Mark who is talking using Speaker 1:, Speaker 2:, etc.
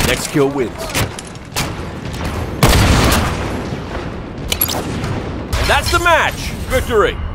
Speaker 1: Next kill wins. And that's the match. Victory.